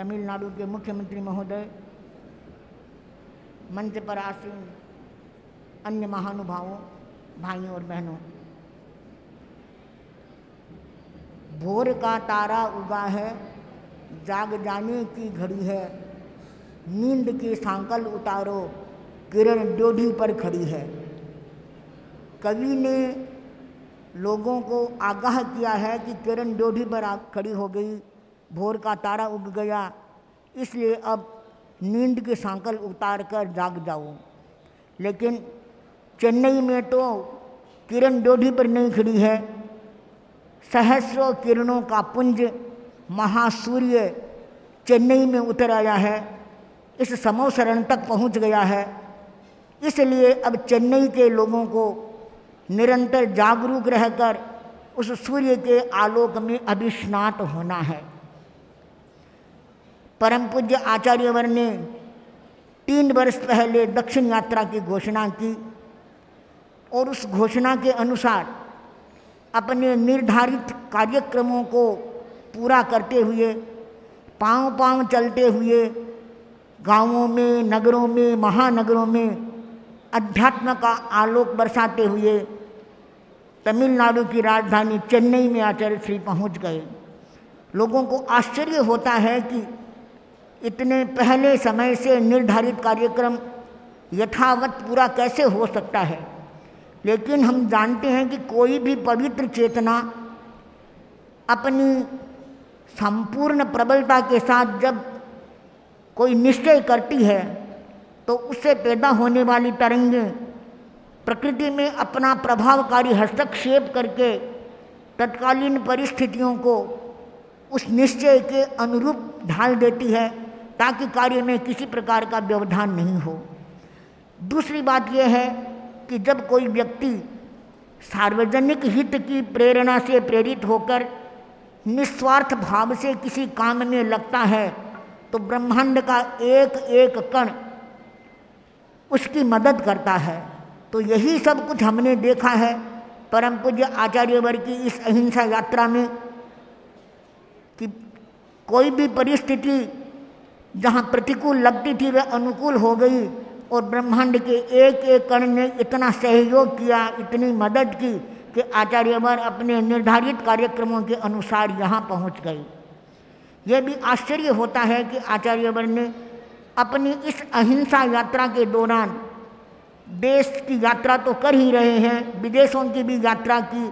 तमिलनाडु के मुख्यमंत्री महोदय, मंच पर आसीन अन्य महानुभावों, भाइयों और बहनों, भोर का तारा उगा है, जाग जाने की घड़ी है, नींद की सांकल उतारो, किरण ड्योढ़ी पर खड़ी है। कवि ने लोगों को आगाह किया है कि किरण ड्योढ़ी पर खड़ी हो गई, भोर का तारा उग गया, इसलिए अब नींद की सांकल उतार कर जाग जाओ। लेकिन चेन्नई में तो किरण ड्योढ़ी पर नहीं खड़ी है, सहस्रों किरणों का पुंज महासूर्य चेन्नई में उतर आया है, इस समोसरण तक पहुंच गया है। इसलिए अब चेन्नई के लोगों को निरंतर जागरूक रहकर उस सूर्य के आलोक में अभिस्नात होना है। परम पूज्य आचार्यवर ने 3 वर्ष पहले दक्षिण यात्रा की घोषणा की और उस घोषणा के अनुसार अपने निर्धारित कार्यक्रमों को पूरा करते हुए, पांव चलते हुए गांवों में, नगरों में, महानगरों में अध्यात्म का आलोक बरसाते हुए तमिलनाडु की राजधानी चेन्नई में आचार्य श्री पहुंच गए। लोगों को आश्चर्य होता है कि इतने पहले समय से निर्धारित कार्यक्रम यथावत पूरा कैसे हो सकता है। लेकिन हम जानते हैं कि कोई भी पवित्र चेतना अपनी संपूर्ण प्रबलता के साथ जब कोई निश्चय करती है तो उससे पैदा होने वाली तरंगें प्रकृति में अपना प्रभावकारी हस्तक्षेप करके तत्कालीन परिस्थितियों को उस निश्चय के अनुरूप ढाल देती है, ताकि कार्य में किसी प्रकार का व्यवधान नहीं हो। दूसरी बात यह है कि जब कोई व्यक्ति सार्वजनिक हित की प्रेरणा से प्रेरित होकर निस्वार्थ भाव से किसी काम में लगता है तो ब्रह्मांड का एक एक कण उसकी मदद करता है। तो यही सब कुछ हमने देखा है परम पूज्य आचार्यवर की इस अहिंसा यात्रा में, कि कोई भी परिस्थिति जहाँ प्रतिकूल लगती थी वह अनुकूल हो गई और ब्रह्मांड के एक एक कण ने इतना सहयोग किया, इतनी मदद की कि आचार्यवर अपने निर्धारित कार्यक्रमों के अनुसार यहाँ पहुँच गए। यह भी आश्चर्य होता है कि आचार्यवर ने अपनी इस अहिंसा यात्रा के दौरान देश की यात्रा तो कर ही रहे हैं, विदेशों की भी यात्रा की,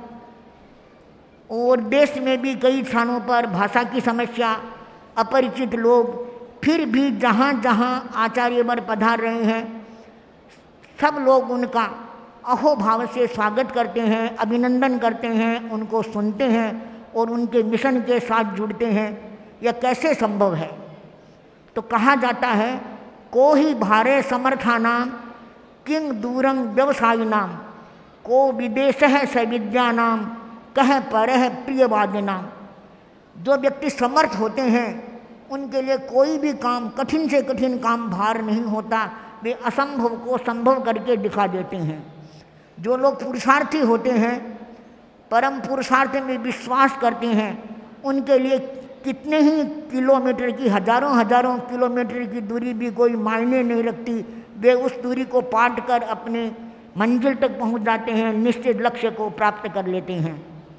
और देश में भी कई स्थानों पर भाषा की समस्या, अपरिचित लोग, फिर भी जहाँ जहाँ आचार्यवर पधार रहे हैं सब लोग उनका अहोभाव से स्वागत करते हैं, अभिनंदन करते हैं, उनको सुनते हैं और उनके मिशन के साथ जुड़ते हैं। यह कैसे संभव है? तो कहा जाता है, को ही भारे समर्थानाम किंग दूरं व्यवसायिनाम, को विदेशः सविद्यानाम कह परः प्रियवादिनाम। जो व्यक्ति समर्थ होते हैं उनके लिए कोई भी काम, कठिन से कठिन काम भार नहीं होता, वे असंभव को संभव करके दिखा देते हैं। जो लोग पुरुषार्थी होते हैं, परम पुरुषार्थ में विश्वास करते हैं, उनके लिए कितने ही किलोमीटर की, हजारों किलोमीटर की दूरी भी कोई मायने नहीं रखती। वे उस दूरी को पाट कर अपने मंजिल तक पहुंच जाते हैं, निश्चित लक्ष्य को प्राप्त कर लेते हैं।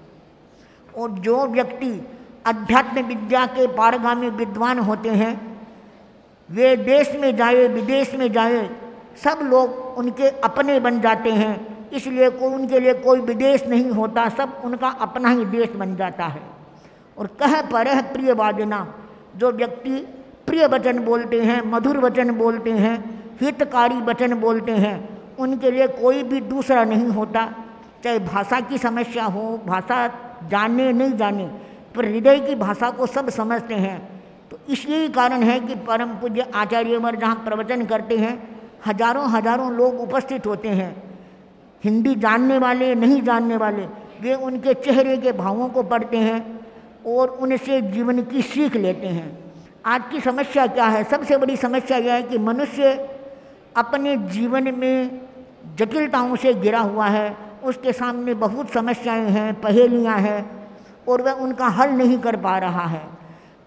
और जो व्यक्ति अध्यात्म विद्या के पारगामी विद्वान होते हैं, वे देश में जाए, विदेश में जाए, सब लोग उनके अपने बन जाते हैं। इसलिए उनके लिए कोई विदेश नहीं होता, सब उनका अपना ही देश बन जाता है। और कह परः प्रियवादिना, जो व्यक्ति प्रिय वचन बोलते हैं, मधुर वचन बोलते हैं, हितकारी वचन बोलते हैं, उनके लिए कोई भी दूसरा नहीं होता। चाहे भाषा की समस्या हो, भाषा जाने नहीं जाने, पर हृदय की भाषा को सब समझते हैं। तो इसी कारण है कि परम पूज्य आचार्यवर जहाँ प्रवचन करते हैं, हजारों लोग उपस्थित होते हैं। हिंदी जानने वाले, नहीं जानने वाले, वे उनके चेहरे के भावों को पढ़ते हैं और उनसे जीवन की सीख लेते हैं। आज की समस्या क्या है? सबसे बड़ी समस्या यह है कि मनुष्य अपने जीवन में जटिलताओं से घिरा हुआ है, उसके सामने बहुत समस्याएं हैं, पहेलियां हैं, और वह उनका हल नहीं कर पा रहा है।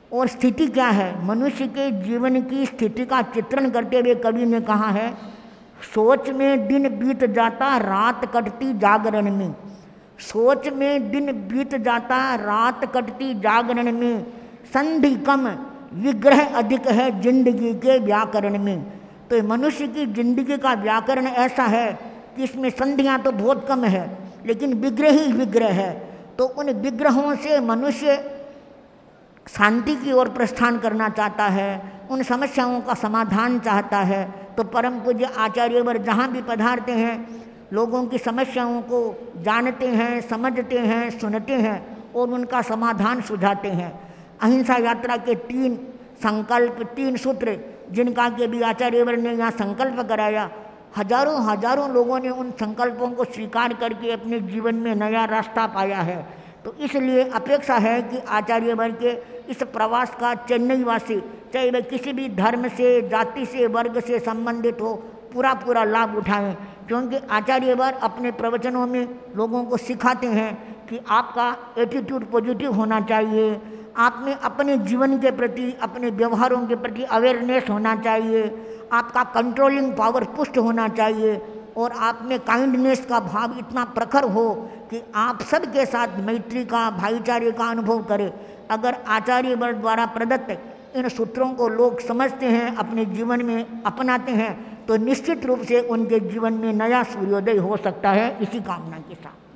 और स्थिति क्या है? मनुष्य के जीवन की स्थिति का चित्रण करते हुए कवि ने कहा है, सोच में दिन बीत जाता रात कटती जागरण में। सोच में दिन बीत जाता रात कटती जागरण में, संधि कम विग्रह अधिक है जिंदगी के व्याकरण में। तो मनुष्य की जिंदगी का व्याकरण ऐसा है कि इसमें संधियाँ तो बहुत कम है, लेकिन विग्रह ही विग्रह है। तो उन विग्रहों से मनुष्य शांति की ओर प्रस्थान करना चाहता है, उन समस्याओं का समाधान चाहता है। तो परम पूज्य आचार्यवर जहाँ भी पधारते हैं, लोगों की समस्याओं को जानते हैं, समझते हैं, सुनते हैं और उनका समाधान सुझाते हैं। अहिंसा यात्रा के 3 संकल्प, 3 सूत्र जिनका के भी आचार्यवर ने यहाँ संकल्प कराया, हजारों लोगों ने उन संकल्पों को स्वीकार करके अपने जीवन में नया रास्ता पाया है। तो इसलिए अपेक्षा है कि आचार्यवर के इस प्रवास का चेन्नई वासी, चाहे वह किसी भी धर्म से, जाति से, वर्ग से संबंधित हो, पूरा लाभ उठाएं। क्योंकि आचार्यवर अपने प्रवचनों में लोगों को सिखाते हैं कि आपका एटीट्यूड पॉजिटिव होना चाहिए, आप में अपने जीवन के प्रति, अपने व्यवहारों के प्रति अवेयरनेस होना चाहिए, आपका कंट्रोलिंग पावर पुष्ट होना चाहिए और आप में काइंडनेस का भाव इतना प्रखर हो कि आप सबके साथ मैत्री का, भाईचारे का अनुभव करें। अगर आचार्यवर द्वारा प्रदत्त इन सूत्रों को लोग समझते हैं, अपने जीवन में अपनाते हैं, तो निश्चित रूप से उनके जीवन में नया सूर्योदय हो सकता है। इसी कामना के साथ